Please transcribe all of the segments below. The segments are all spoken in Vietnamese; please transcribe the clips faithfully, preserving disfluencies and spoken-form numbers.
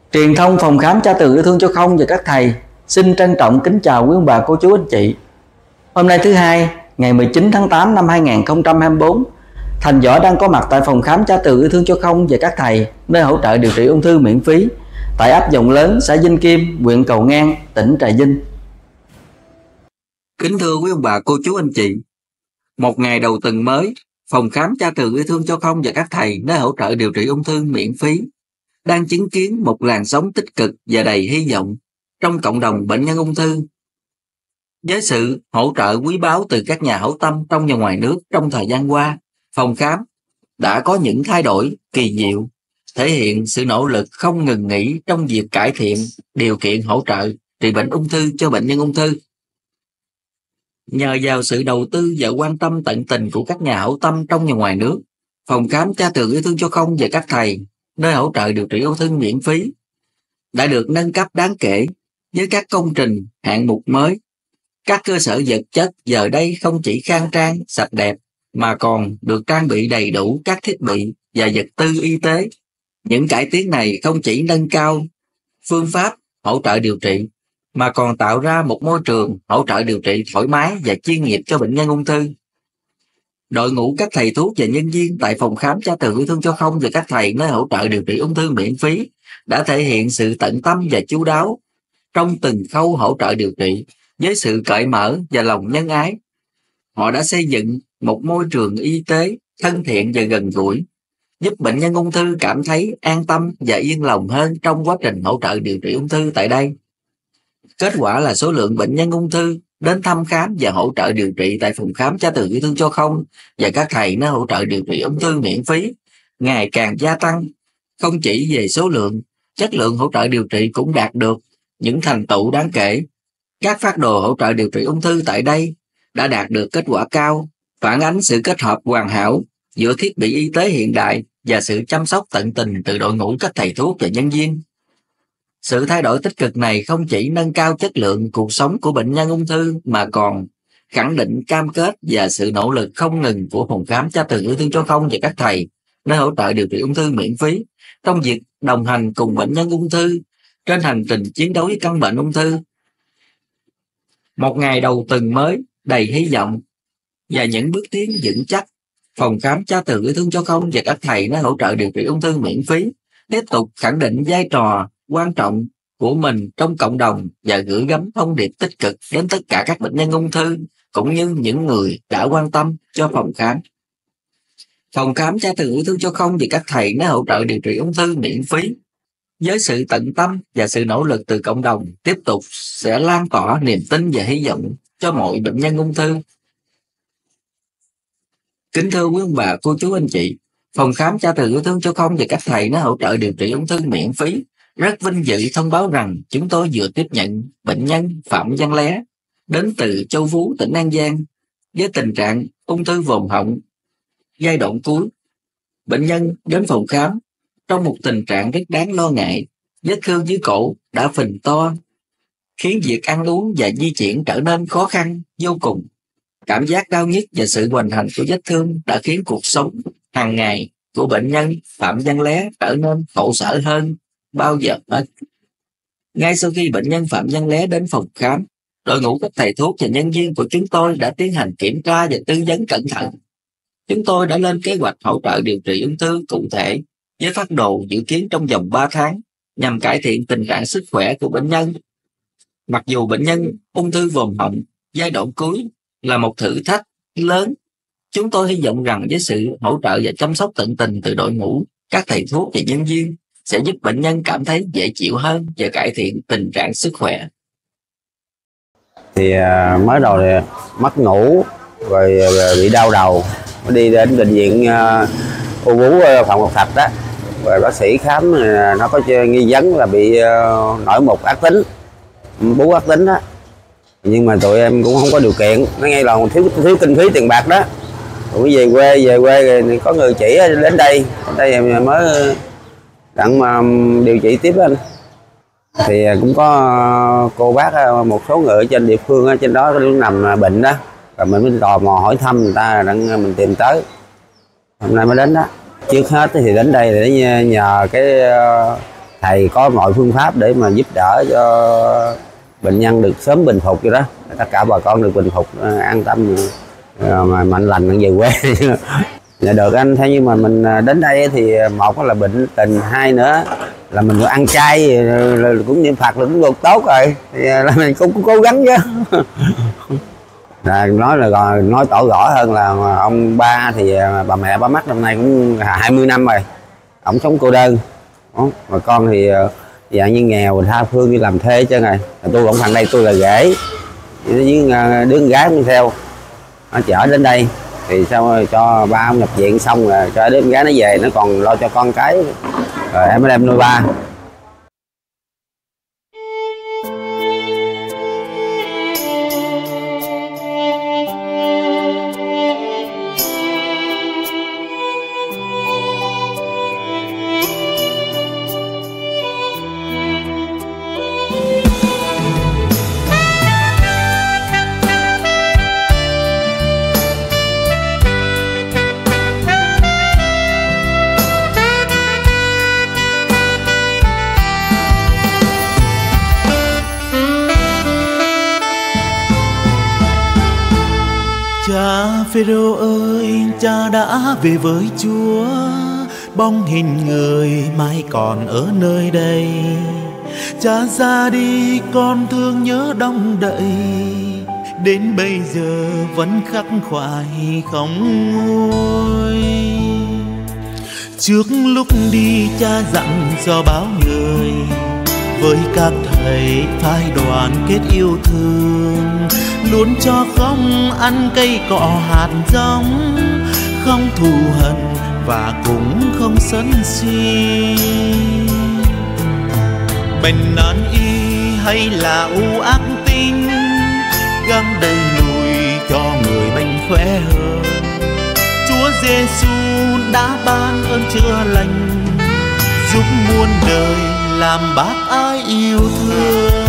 Truyền thông phòng khám Cha Từ Yêu Thương Cho Không và các thầy xin trân trọng kính chào quý ông bà, cô chú, anh chị. Hôm nay thứ hai, ngày mười chín tháng tám năm hai nghìn không trăm hai mươi tư, Thành Võ đang có mặt tại phòng khám Cha Từ Yêu Thương Cho Không và các thầy, nơi hỗ trợ điều trị ung thư miễn phí tại ấp Dòng Lớn, xã Vinh Kim, huyện Cầu Ngang, tỉnh Trà Vinh. Kính thưa quý ông bà, cô chú, anh chị, một ngày đầu tuần mới, phòng khám Cha Từ Yêu Thương Cho Không và các thầy, nơi hỗ trợ điều trị ung thư miễn phí, đang chứng kiến một làn sóng tích cực và đầy hy vọng trong cộng đồng bệnh nhân ung thư. Với sự hỗ trợ quý báu từ các nhà hảo tâm trong và ngoài nước trong thời gian qua, phòng khám đã có những thay đổi kỳ diệu, thể hiện sự nỗ lực không ngừng nghỉ trong việc cải thiện điều kiện hỗ trợ trị bệnh ung thư cho bệnh nhân ung thư. Nhờ vào sự đầu tư và quan tâm tận tình của các nhà hảo tâm trong và ngoài nước, phòng khám Cha Từ Yêu Thương Cho Không và các thầy, nơi hỗ trợ điều trị ung thư miễn phí, đã được nâng cấp đáng kể với các công trình hạng mục mới. Các cơ sở vật chất giờ đây không chỉ khang trang, sạch đẹp, mà còn được trang bị đầy đủ các thiết bị và vật tư y tế. Những cải tiến này không chỉ nâng cao phương pháp hỗ trợ điều trị, mà còn tạo ra một môi trường hỗ trợ điều trị thoải mái và chuyên nghiệp cho bệnh nhân ung thư. Đội ngũ các thầy thuốc và nhân viên tại phòng khám Cha Từ Yêu Thương Cho Không và các thầy, nơi hỗ trợ điều trị ung thư miễn phí, đã thể hiện sự tận tâm và chu đáo trong từng khâu hỗ trợ điều trị với sự cởi mở và lòng nhân ái. Họ đã xây dựng một môi trường y tế thân thiện và gần gũi, giúp bệnh nhân ung thư cảm thấy an tâm và yên lòng hơn trong quá trình hỗ trợ điều trị ung thư tại đây. Kết quả là số lượng bệnh nhân ung thư đến thăm khám và hỗ trợ điều trị tại phòng khám Cha Từ Yêu Thương Cho Không và các thầy, nơi hỗ trợ điều trị ung thư miễn phí, ngày càng gia tăng. Không chỉ về số lượng, chất lượng hỗ trợ điều trị cũng đạt được những thành tựu đáng kể. Các phác đồ hỗ trợ điều trị ung thư tại đây đã đạt được kết quả cao, phản ánh sự kết hợp hoàn hảo giữa thiết bị y tế hiện đại và sự chăm sóc tận tình từ đội ngũ các thầy thuốc và nhân viên. Sự thay đổi tích cực này không chỉ nâng cao chất lượng cuộc sống của bệnh nhân ung thư, mà còn khẳng định cam kết và sự nỗ lực không ngừng của phòng khám Cha Từ Yêu Thương Cho Không và các thầy, nơi hỗ trợ điều trị ung thư miễn phí, trong việc đồng hành cùng bệnh nhân ung thư trên hành trình chiến đấu với căn bệnh ung thư. Một ngày đầu tuần mới đầy hy vọng và những bước tiến vững chắc, phòng khám Cha Từ Yêu Thương Cho Không và các thầy, nơi hỗ trợ điều trị ung thư miễn phí, tiếp tục khẳng định vai trò quan trọng của mình trong cộng đồng và gửi gắm thông điệp tích cực đến tất cả các bệnh nhân ung thư cũng như những người đã quan tâm cho phòng khám. Phòng khám Cha Từ Yêu Thương Cho Không và các thầy, nơi hỗ trợ điều trị ung thư miễn phí, với sự tận tâm và sự nỗ lực từ cộng đồng, tiếp tục sẽ lan tỏa niềm tin và hy vọng cho mọi bệnh nhân ung thư. Kính thưa quý ông bà, cô chú, anh chị, phòng khám Cha Từ Yêu Thương Cho Không và các thầy, nơi hỗ trợ điều trị ung thư miễn phí, rất vinh dự thông báo rằng chúng tôi vừa tiếp nhận bệnh nhân Phạm Văn Lé đến từ Châu Phú, tỉnh An Giang, với tình trạng ung thư vòm họng giai đoạn cuối. Bệnh nhân đến phòng khám trong một tình trạng rất đáng lo ngại. Vết thương dưới cổ đã phình to, khiến việc ăn uống và di chuyển trở nên khó khăn vô cùng. Cảm giác đau nhức và sự hoành hành của vết thương đã khiến cuộc sống hàng ngày của bệnh nhân Phạm Văn Lé trở nên khổ sở hơn bao giờ hết. Ngay sau khi bệnh nhân Phạm Văn Lé đến phòng khám, đội ngũ các thầy thuốc và nhân viên của chúng tôi đã tiến hành kiểm tra và tư vấn cẩn thận. Chúng tôi đã lên kế hoạch hỗ trợ điều trị ung thư cụ thể với phác đồ dự kiến trong vòng ba tháng nhằm cải thiện tình trạng sức khỏe của bệnh nhân. Mặc dù bệnh nhân ung thư vòm họng giai đoạn cuối là một thử thách lớn, chúng tôi hy vọng rằng với sự hỗ trợ và chăm sóc tận tình từ đội ngũ các thầy thuốc và nhân viên sẽ giúp bệnh nhân cảm thấy dễ chịu hơn và cải thiện tình trạng sức khỏe. Thì mới đầu thì mất ngủ, rồi bị đau đầu, đi đến bệnh viện uh, U Vú Phạm Ngọc Thạch đó, rồi bác sĩ khám nó có nghi vấn là bị uh, nổi mụn ác tính, bú ác tính đó. Nhưng mà tụi em cũng không có điều kiện, nó ngay là thiếu thiếu kinh phí tiền bạc đó. Rồi về quê về quê rồi có người chỉ đến đây, đến đây em mới đặng mà điều trị tiếp anh. Thì cũng có cô bác một số người ở trên địa phương ở trên đó nằm bệnh đó, rồi mình mới tò mò hỏi thăm người ta, đặng mình tìm tới. Hôm nay mới đến đó. Trước hết thì đến đây để nhờ cái thầy có mọi phương pháp để mà giúp đỡ cho bệnh nhân được sớm bình phục vậy đó, tất cả bà con được bình phục an tâm mà mạnh lành về quê. Dạ được anh, theo như mà mình đến đây thì một là bệnh tình, hai nữa là mình ăn chay cũng niệm Phật là cũng được tốt rồi, thì là mình cũng, cũng cố gắng chứ. Là nói là nói tỏ rõ hơn là ông ba thì bà mẹ ba mất năm nay cũng hai mươi năm rồi, ông sống cô đơn. Đó. Mà con thì dạng như nghèo tha phương đi làm thuê chứ này, tôi cũng thằng đây tôi là rể với đứa gái đi theo, nó chở đến đây thì sao cho ba ông nhập viện xong rồi cho đứa gái nó về, nó còn lo cho con cái rồi em mới đem nuôi ba. Cha Phêrô ơi, cha đã về với Chúa, bóng hình người mãi còn ở nơi đây. Cha ra đi con thương nhớ đong đậy, đến bây giờ vẫn khắc khoải không nguôi. Trước lúc đi cha dặn dò báo người, với các thầy phái đoàn kết yêu thương, luôn cho không ăn cây cọ hạt giống, không thù hận và cũng không sân si. Bệnh nan y hay là u ác tính, gắng đẩy lùi cho người bệnh khỏe hơn. Chúa Giêsu đã ban ơn chữa lành, giúp muôn đời làm bác ái yêu thương.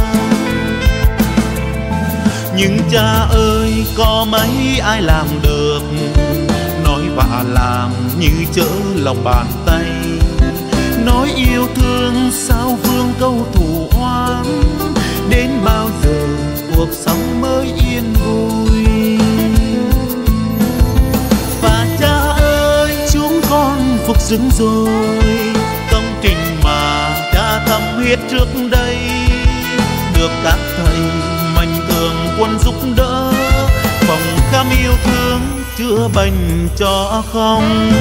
Nhưng cha ơi, có mấy ai làm được, nói và làm như chớ lòng bàn tay. Nói yêu thương sao vương câu thủ oán, đến bao giờ cuộc sống mới yên vui. Và cha ơi, chúng con phục dưỡng rồi, công trình mà cha thầm huyết trước đây, được các thầy mạnh thường quân giúp đỡ, phòng khám yêu thương chữa bệnh cho không.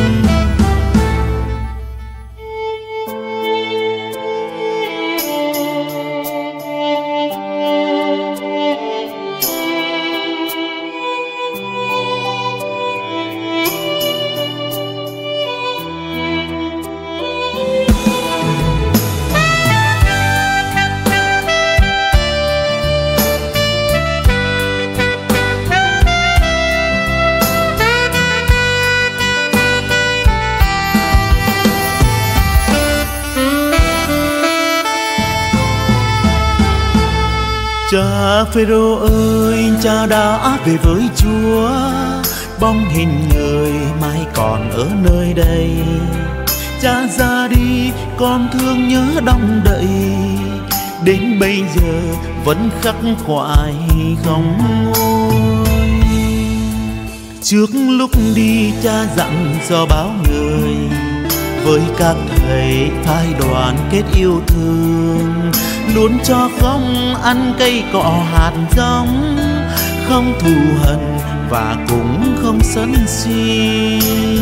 Cha Phêrô ơi, cha đã về với Chúa, bóng hình người mãi còn ở nơi đây. Cha ra đi con thương nhớ đong đậy, đến bây giờ vẫn khắc khoải không nguôi. Trước lúc đi cha dặn dò báo người, với các thầy phái đoàn kết yêu thương, luôn cho không ăn cây cọ hạt giống, không thù hận và cũng không sân si.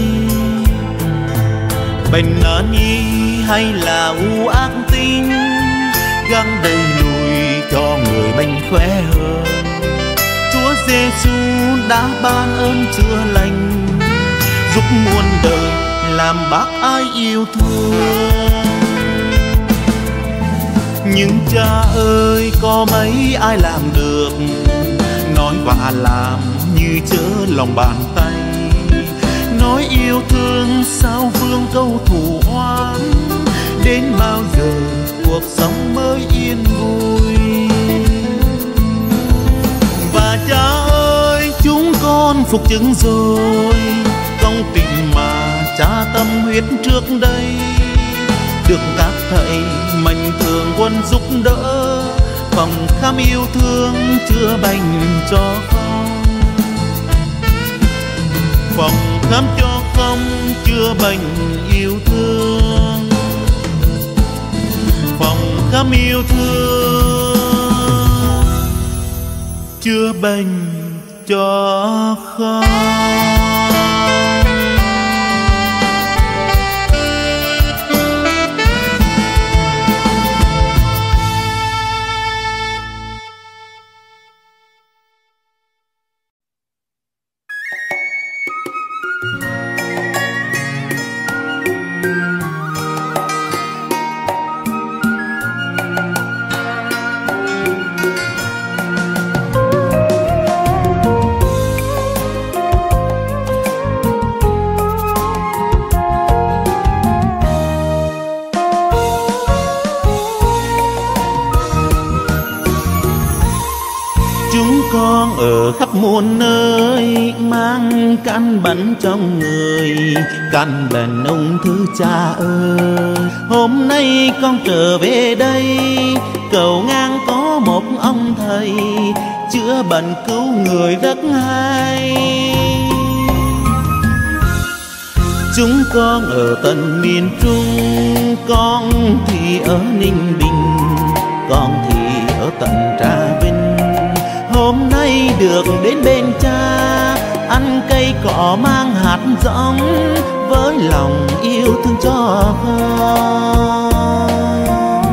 Bệnh nan y hay là u ác tính, gắng đẩy lùi cho người bệnh khỏe hơn. Chúa Giêsu đã ban ơn chữa lành, giúp muôn đời làm bác ái yêu thương. Nhưng cha ơi, có mấy ai làm được, nói và làm như chớ lòng bàn tay. Nói yêu thương sao vương câu thủ oán, đến bao giờ cuộc sống mới yên vui. Và cha ơi, chúng con phục chứng rồi, công trình mà cha tâm huyết trước đây, được các thầy mạnh thường quân giúp đỡ, phòng khám yêu thương chữa bệnh cho không, phòng khám cho không chữa bệnh yêu thương, phòng khám yêu thương chữa bệnh cho không. con ở khắp muôn nơi, mang căn bệnh trong người, căn bệnh ung thư cha ơi. Hôm nay con trở về đây, cầu ngang có một ông thầy, chữa bệnh cứu người rất hay. Chúng con ở tận miền Trung, con thì ở Ninh Bình, con thì ở tận Trà Vinh. Hôm nay được đến bên cha, ăn cây cỏ mang hạt giống, với lòng yêu thương cho con.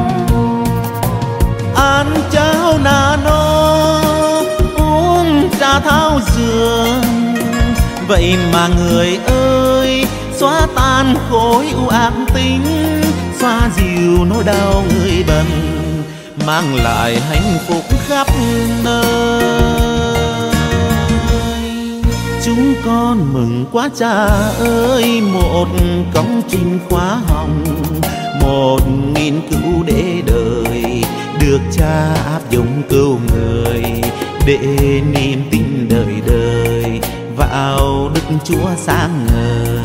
Ăn cháo nano, uống trà thảo dược, vậy mà người ơi, xóa tan khối u ác tính, xoa dịu nỗi đau người bệnh, mang lại hạnh phúc khắp nơi. Chúng con mừng quá cha ơi, một công trình khóa học, một nghiên cứu để đời, được cha áp dụng cứu người, để niềm tin đời đời vào Đức Chúa sáng ngời.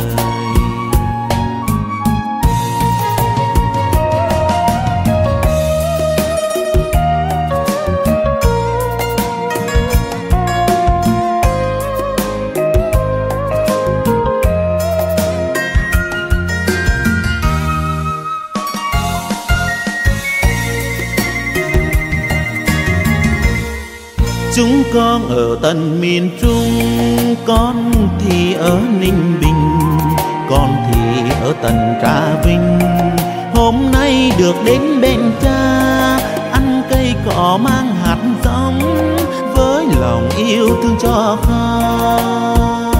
Chúng con ở tận miền Trung, con thì ở Ninh Bình, con thì ở tận Trà Vinh. Hôm nay được đến bên cha, ăn cây cỏ mang hạt giống, với lòng yêu thương cho con.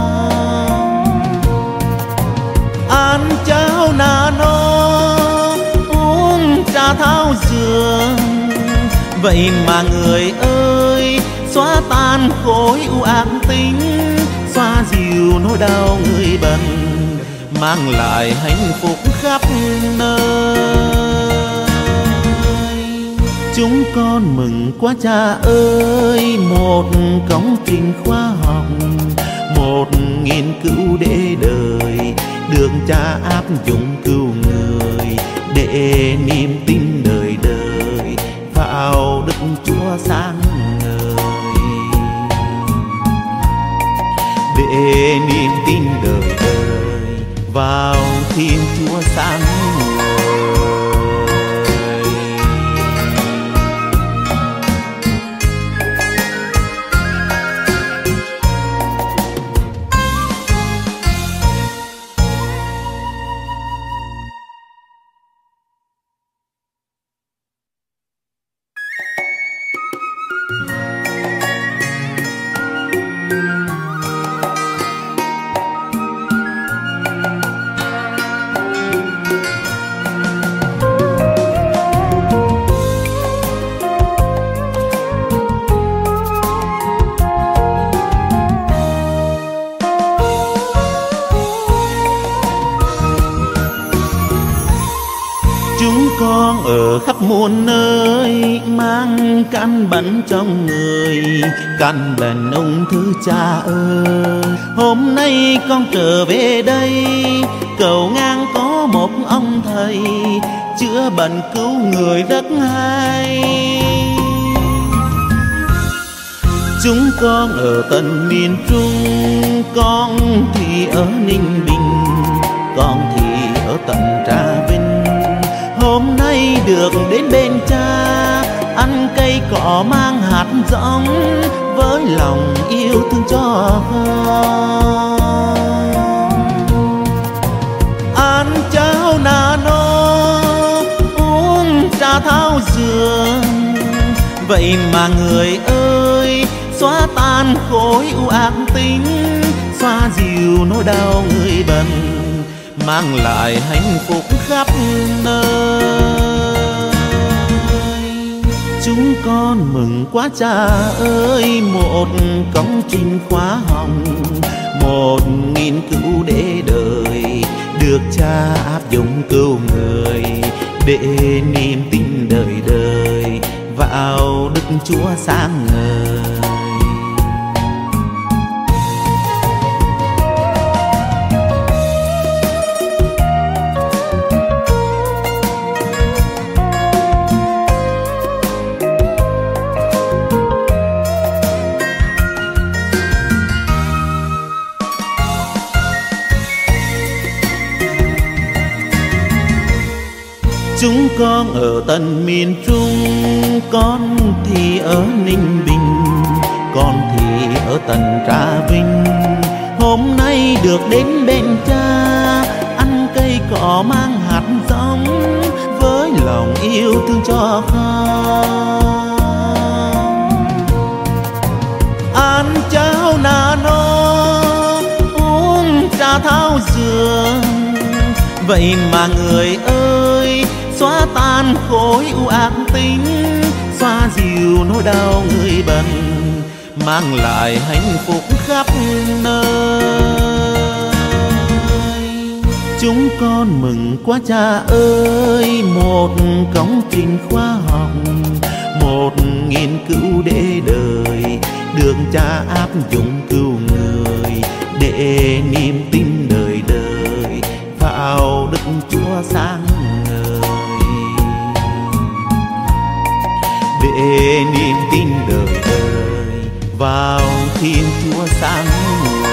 Ăn cháo nano, uống trà thảo dược, vậy mà người ơi, xóa tan khối u ác tính, xoa dịu nỗi đau người bệnh, mang lại hạnh phúc khắp nơi. Chúng con mừng quá cha ơi, một công trình khoa học, một nghiên cứu để đời, được cha áp dụng cứu người, để niềm tin đời đời vào Đức Chúa sáng ngời, để niềm tin đời đời vào Thiên Chúa sáng ngời. Chúng con ở khắp muôn nơi, mang căn bệnh trong người, căn bệnh ung thư cha ơi. Hôm nay con trở về đây, cầu ngang có một ông thầy, chữa bệnh cứu người rất hay. Chúng con ở tận miền Trung, con thì ở Ninh Bình, con thì ở tận Trà Vinh. Hôm nay được đến bên cha, ăn cây cỏ mang hạt giống, với lòng yêu thương cho con. Ăn cháo nà nó, uống trà thảo dược, vậy mà người ơi xóa tan khối u ác tính, xoa dịu nỗi đau người bệnh, mang lại hạnh phúc khắp nơi. Chúng con mừng quá cha ơi, một công trình khóa hồng, một nghiên cứu để đời, được cha áp dụng cứu người, để niềm tin đời đời vào Đức Chúa sáng ngời. Chúng con ở tận miền Trung, con thì ở Ninh Bình, con thì ở tận Trà Vinh. Hôm nay được đến bên cha, ăn cây cỏ mang hạt giống, với lòng yêu thương cho con. Ăn cháo nà nó, uống trà thảo dược, vậy mà người ơi xóa tan khối u ác tính, xoa dịu nỗi đau người bệnh, mang lại hạnh phúc khắp nơi. Chúng con mừng quá cha ơi, một công trình khoa học, một nghiên cứu để đời, được cha áp dụng cứu người, để niềm tin đời đời vào Đức Chúa sáng ngời, để niềm tin đời đời vào Thiên Chúa sáng ngời.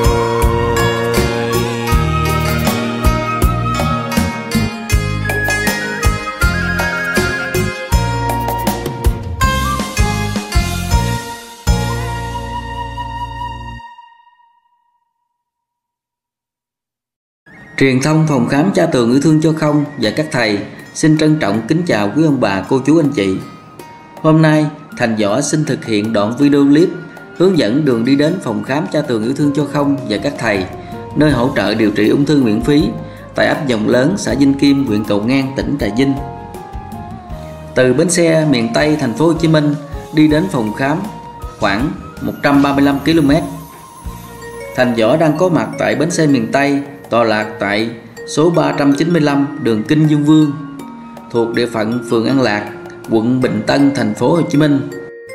Truyền thông phòng khám Cha Tường Yêu Thương Cho Không và các thầy xin trân trọng kính chào quý ông bà, cô chú, anh chị. Hôm nay, Thành Võ xin thực hiện đoạn video clip hướng dẫn đường đi đến phòng khám Cha Tường Yêu Thương Cho Không và các thầy, nơi hỗ trợ điều trị ung thư miễn phí tại ấp Dòng Lớn, xã Vinh Kim, huyện Cầu Ngang, tỉnh Trà Vinh. Từ bến xe miền Tây thành phố Hồ Chí Minh đi đến phòng khám khoảng một trăm ba mươi lăm ki lô mét. Thành Võ đang có mặt tại bến xe miền Tây, tọa lạc tại số ba trăm chín mươi lăm đường Kinh Dương Vương, thuộc địa phận phường An Lạc, quận Bình Tân, thành phố Hồ Chí Minh.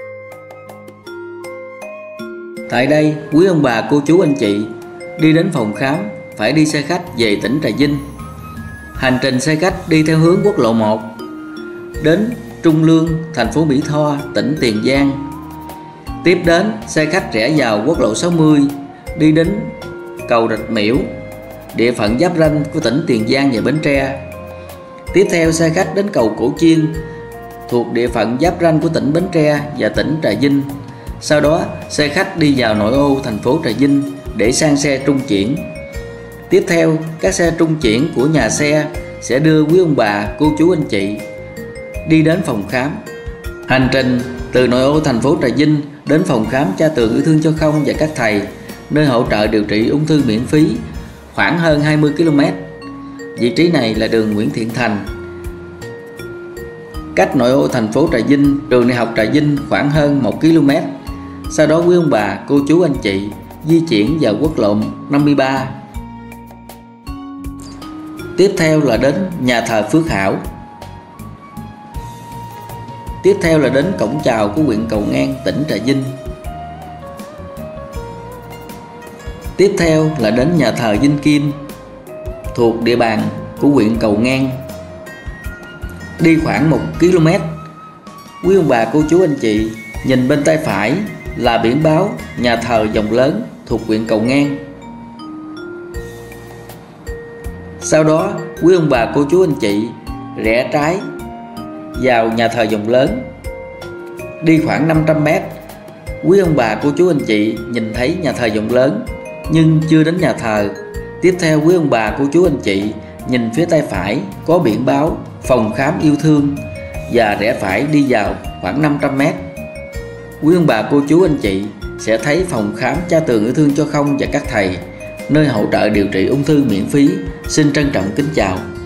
Tại đây, quý ông bà, cô chú, anh chị đi đến phòng khám phải đi xe khách về tỉnh Trà Vinh. Hành trình xe khách đi theo hướng quốc lộ một đến Trung Lương, thành phố Mỹ Tho, tỉnh Tiền Giang. Tiếp đến, xe khách rẽ vào quốc lộ sáu mươi đi đến cầu Rạch Miễu, địa phận giáp ranh của tỉnh Tiền Giang và Bến Tre. Tiếp theo, xe khách đến cầu Cổ Chiên, thuộc địa phận giáp ranh của tỉnh Bến Tre và tỉnh Trà Vinh. Sau đó, xe khách đi vào nội ô thành phố Trà Vinh để sang xe trung chuyển. Tiếp theo, các xe trung chuyển của nhà xe sẽ đưa quý ông bà, cô chú, anh chị đi đến phòng khám. Hành trình từ nội ô thành phố Trà Vinh đến phòng khám Cha Tường Yêu Thương Cho Không và các thầy, nơi hỗ trợ điều trị ung thư miễn phí, khoảng hơn hai mươi ki lô mét. Vị trí này là đường Nguyễn Thiện Thành, cách nội ô thành phố Trà Vinh, trường đại học Trà Vinh khoảng hơn một ki lô mét. Sau đó quý ông bà, cô chú, anh chị di chuyển vào quốc lộ năm mươi ba. Tiếp theo là đến nhà thờ Phước Hảo. Tiếp theo là đến cổng chào của huyện Cầu Ngang, tỉnh Trà Vinh. Tiếp theo là đến nhà thờ Vinh Kim, thuộc địa bàn của huyện Cầu Ngang. Đi khoảng một ki lô mét, quý ông bà cô chú anh chị nhìn bên tay phải là biển báo nhà thờ Dòng Lớn thuộc huyện Cầu Ngang. Sau đó quý ông bà cô chú anh chị rẽ trái vào nhà thờ Dòng Lớn. Đi khoảng năm trăm mét, quý ông bà cô chú anh chị nhìn thấy nhà thờ Dòng Lớn nhưng chưa đến nhà thờ. Tiếp theo quý ông bà cô chú anh chị nhìn phía tay phải có biển báo phòng khám yêu thương và rẽ phải đi vào khoảng năm trăm mét. Quý ông bà cô chú anh chị sẽ thấy phòng khám Cha Tường Yêu Thương Cho Không và các thầy, nơi hỗ trợ điều trị ung thư miễn phí. Xin trân trọng kính chào.